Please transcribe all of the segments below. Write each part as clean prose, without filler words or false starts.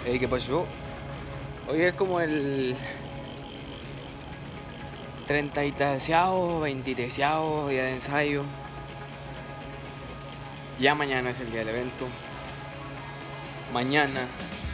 ¿Qué pasó? Hoy es como el 30º, 23º día de ensayo. Ya mañana es el día del evento. Mañana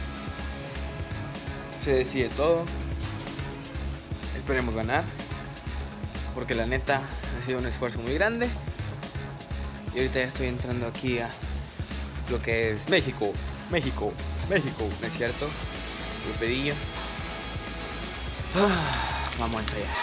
se decide todo. Esperemos ganar, porque la neta ha sido un esfuerzo muy grande. Y ahorita ya estoy entrando aquí a lo que es México, México, México, ¿no es cierto? Lo pedí. Vamos a ensayar.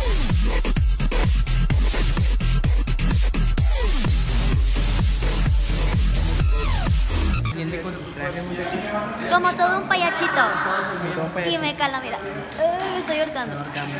Como todo un payachito. Y me cala, mira. Me estoy ahorcando.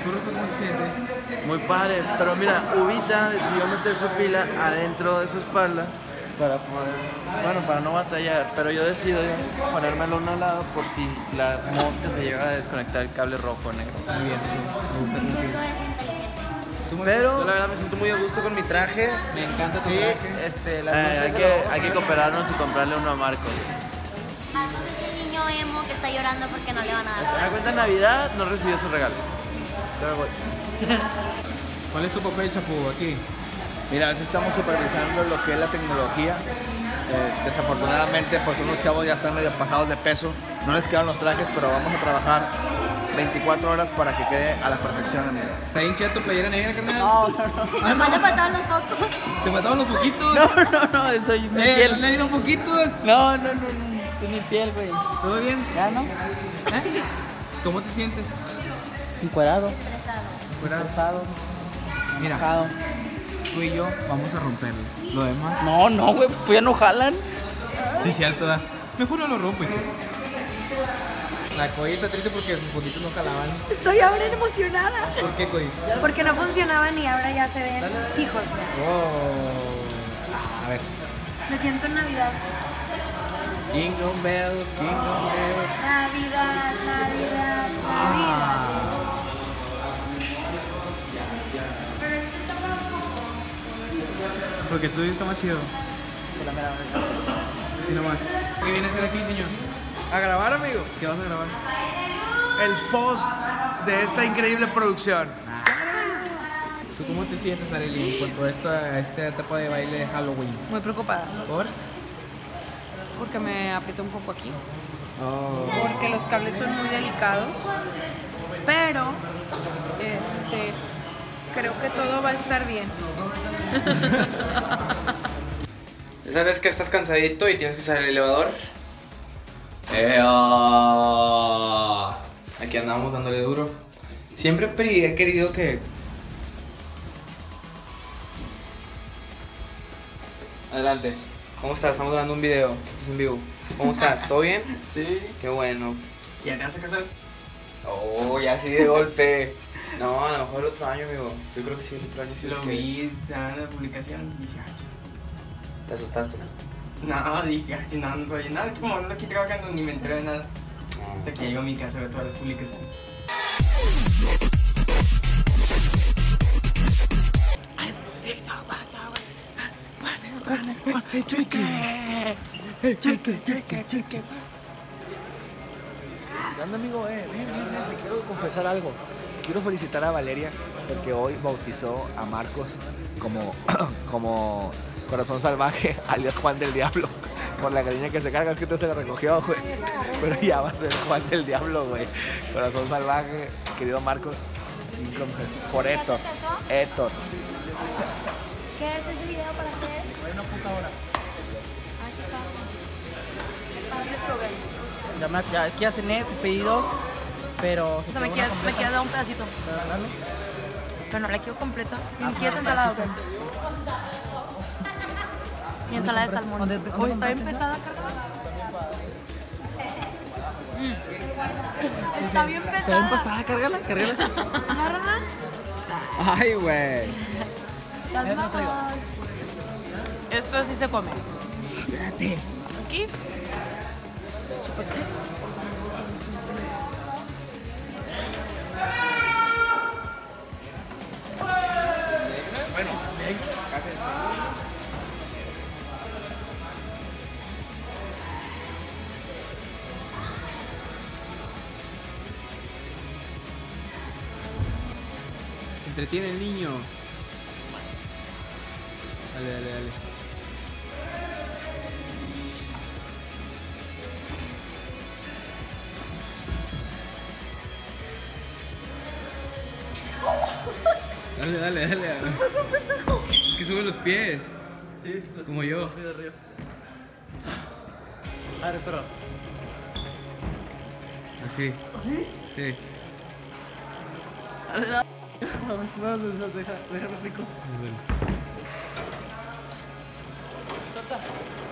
Muy padre, pero mira, Ubita decidió meter su pila adentro de su espalda para poder, bueno, para no batallar, pero yo decido ponérmelo a un lado por si las moscas se llegan a desconectar el cable rojo o negro. Muy bien, Eso es inteligente. Pero yo la verdad me siento muy a gusto con mi traje. me encanta tu Sí, traje. las luces hay que cooperarnos y comprarle uno a Marcos. Marcos es el niño emo que está llorando porque no le van a Se dar. da cuenta, en Navidad no recibió su regalo. Pero voy. ¿Cuál es tu papel, Chapu, aquí? Mira, ahorita estamos supervisando lo que es la tecnología. Desafortunadamente, pues unos chavos ya están medio pasados de peso. No les quedan los trajes, pero vamos a trabajar 24 horas para que quede a la perfección, amigo. ¿Está bien chida tu playera negra, carnal? Nomás le faltaban los focos. ¿Te mataban los foquitos? No, soy mi piel. ¿Le dieron foquitos? No, es que mi piel, güey. ¿Todo bien? Ya, ¿no? ¿Eh? ¿Cómo te sientes? Encuerado, Estresado. estresado, Mira, enojado. tú y yo vamos a romperlo. Lo demás. No, güey, pues ya no jalan. Sí, cierto, da. Mejor no lo rompe. La Coy está triste porque sus foquitos no jalaban. Estoy ahora emocionada ¿Por qué, Coy? porque no funcionaban y ahora ya se ven fijos. Oh. A ver. Me siento en Navidad. Jingle bells, jingle bells. Navidad, Navidad, Navidad. Pero es que está Porque tú está más chido. Sí, nomás. ¿Qué viene a hacer aquí, señor? A grabar, amigo, ¿Qué vas a grabar? el post de esta increíble producción. ¿Tú cómo te sientes, Arely, en cuanto a esta etapa de baile de Halloween? muy preocupada ¿Por? porque me aprieto un poco aquí. Oh. Porque los cables son muy delicados. Pero, creo que todo va a estar bien. ¿Sabes que estás cansadito y tienes que usar el elevador? Aquí andamos dándole duro. Siempre he querido que... Adelante. ¿Cómo estás? Estamos grabando un video. Estás en vivo. ¿Cómo estás? ¿Todo bien? Sí. Qué bueno. ¿Ya te vas a casar? Oh, ya así de golpe. No, a lo mejor el otro año, amigo. Yo creo que sí, el otro año sí Lo es que... vi en la publicación y dije, Te asustaste. no, dije, no soy nada, como no aquí trabajando ni me enteré de nada. Hasta que llego a mi casa a ver todas las publicaciones. ¿Qué onda, amigo? Ven, te quiero confesar algo. Quiero felicitar a Valeria porque hoy bautizó a Marcos como Corazón Salvaje, alias Juan del Diablo. Por la cariña que se carga, es que usted se la recogió, güey. Pero ya va a ser Juan del Diablo, güey. Corazón Salvaje, querido Marcos. Por Héctor. Héctor. ¿Qué es ese video para hacer? Una puta hora. Ya, es que ya cené, pedí dos, pero O sea, me quiero dar un pedacito. Pero no la quiero completa. ¿Quieres ensalada o qué? Mi ensalada de salmón. Uy, está bien pesada, carnal. Está bien pesada. Está bien pasada, cárgala. Agárrala. Ay, güey. Estás mamón. Esto así se come. Espérate. Aquí. entretiene el niño. Dale, dale, dale. Dale, dale, dale. Que sube los pies. Sí, Como yo. Arriba. A ver, pero. Así. ¿Sí? Sí. No, déjalo rico. Suelta.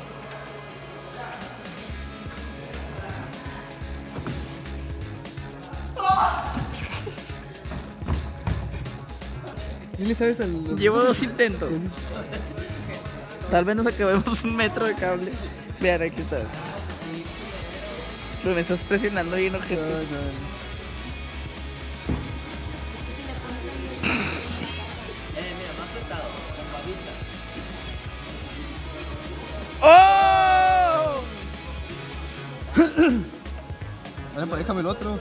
¿Sí le sabes al...? Llevo 2 intentos. Tal vez nos acabemos 1 metro de cable. Vean, aquí está. Pero me estás presionando bien, ojete. Mira, más sentado, con babita. ¡Oh! Dale, paréjame el otro.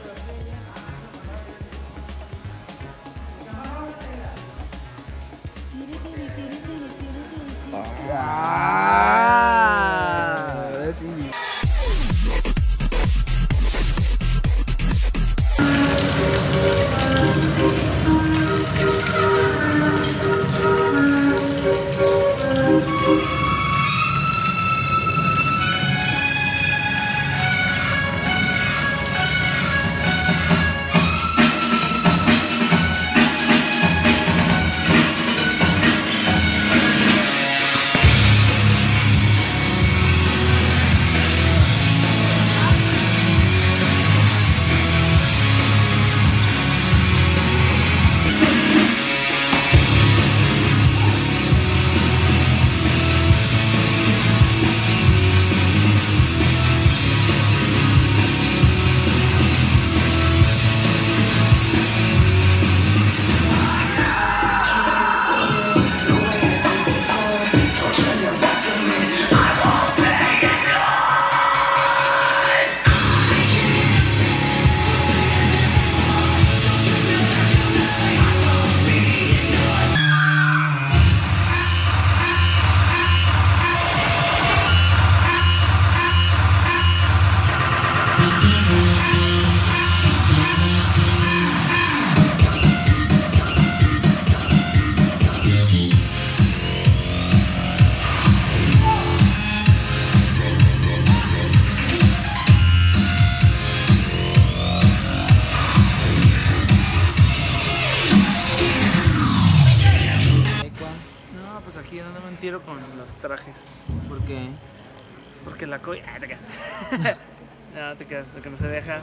Aquí dándome un tiro con los trajes. ¿Por qué? Porque la coi... Ah, te quedas. No, te quedas, porque no se deja.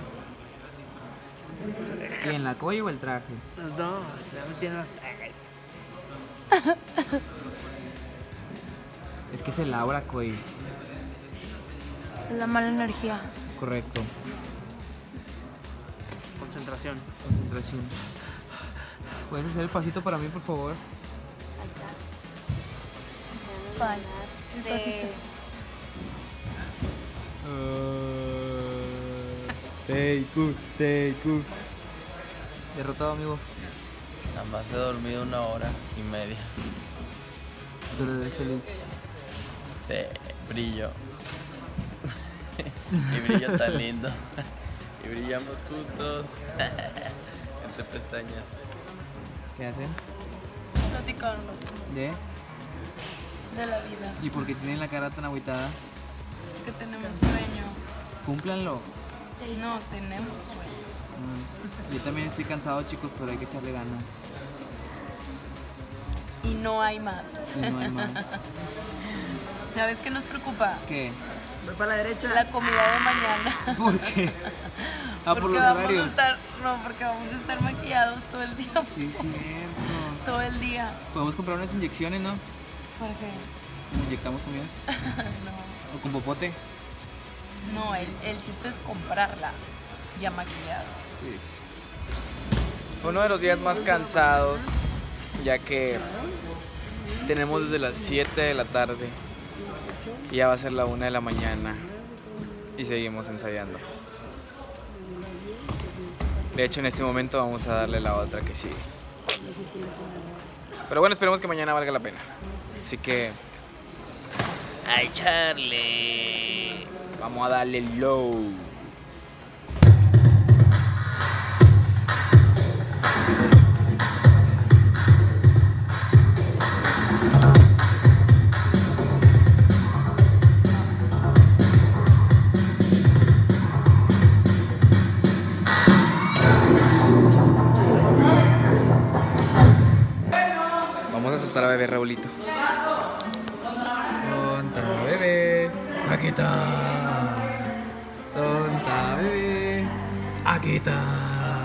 Se deja. ¿Quién, la coy o el traje? Los dos, ya me tienen hasta... Es que es el aura, coy. La mala energía. Correcto. Concentración. Concentración. ¿Puedes hacer el pasito para mí, por favor? Ahí está. ¿Cuál? Ganaste. Take. Derrotado, amigo. Nada más he dormido 1 hora y media. Tú eres feliz. Sí, brillo. Y brillo tan lindo. Y brillamos juntos. Entre pestañas. ¿Qué hacen? Platicando ¿De? de la vida. ¿Y por qué tienen la cara tan agüitada? Que tenemos sueño. Cúmplanlo. No tenemos sueño. Yo también estoy cansado, chicos, pero hay que echarle ganas. Y no hay más. Y no hay más. ¿Sabes qué nos preocupa? ¿Qué? Voy para la derecha. La comida de mañana. ¿Por qué? Ah, por Porque los vamos horarios. a estar, no, porque vamos a estar maquillados todo el día. Sí, es cierto. Todo el día. Podemos comprar unas inyecciones, ¿no? ¿Por qué? Nos inyectamos comida. No. O con popote. No, el chiste es comprarla ya maquillados. Fue uno de los días más cansados, ya que tenemos desde las 7 de la tarde y ya va a ser la 1 de la mañana y seguimos ensayando. De hecho, en este momento vamos a darle la otra que sigue. Pero bueno, esperemos que mañana valga la pena. Así que... ¡ay, Charlie! Vamos a darle low. Vamos a asustar a bebé Raulito. Tonta bebé, aquí está. Tonta bebé, aquí está.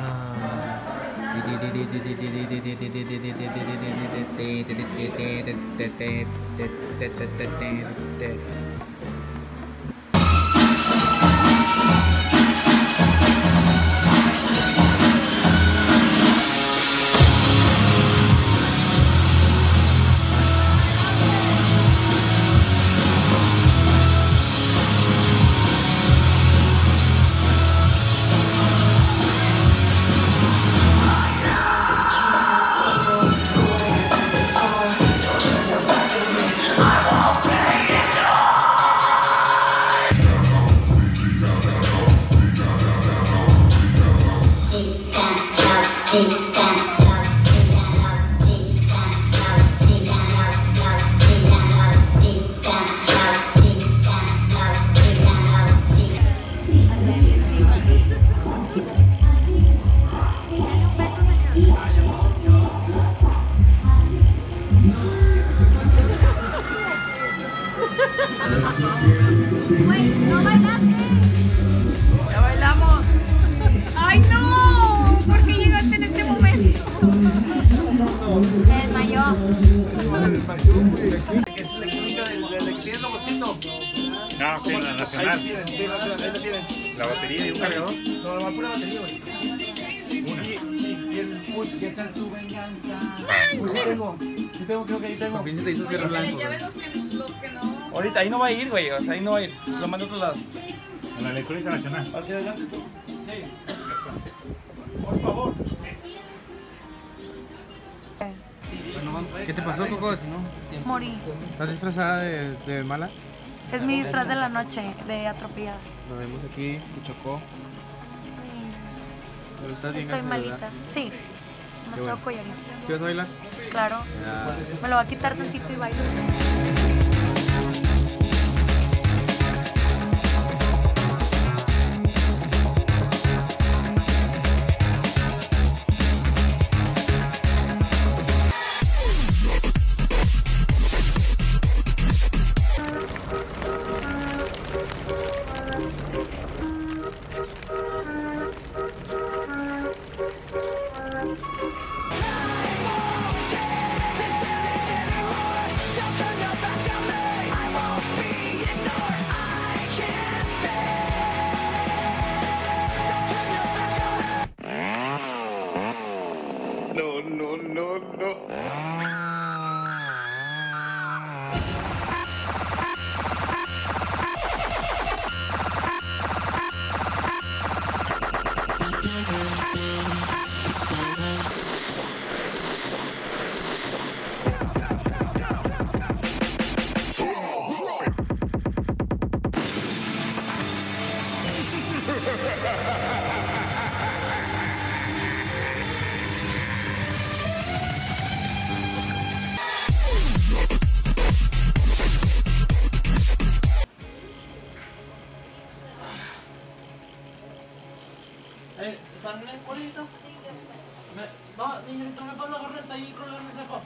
Güey, no bailaste. Ya bailamos. ¡Ay, no! ¿Por qué llegaste en este momento? Se desmayó. No, sí, la nacional. La batería y un cargador. No, va pura batería, güey. Una. Y el push, que esa es su venganza. Pues ahí tengo, creo que ahí tengo. Por fin se te hizo cierre blanco. Ya ven los que no. Ahorita ahí no va a ir, güey. O sea, ahí no va a ir. Se lo mando a otro lado. En la electrónica nacional. Hacia adelante tú. Por favor. ¿Qué te pasó, Coco? Morí. ¿Estás disfrazada de mala? Es mi disfraz de la noche, de atropellada. Nos vemos aquí, que chocó. Pero estás bien, Estoy gracias, malita. ¿verdad? Sí. Me Qué bueno. estoy collarín. ¿Sí vas a bailar? Claro. Ya. Me lo va a quitar tantito y bailo. ¿Están bonitos? No, niñito, me pasa la gorra, está ahí colgada en el saco.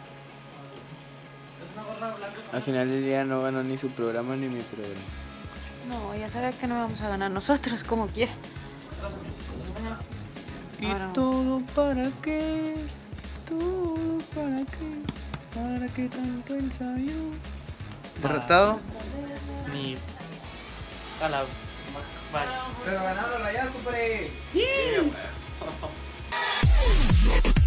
Es una gorra blanca. Al final del día no ganó ni su programa ni mi programa. No, ya sabía que no íbamos a ganar nosotros como quiera. ¿Y Ahora. todo para qué? ¿Todo para qué? ¿Para qué tanto ensayo? ¿Derrotado? Ni. A la. Vale. Pero ganaron los Rayados, compadre.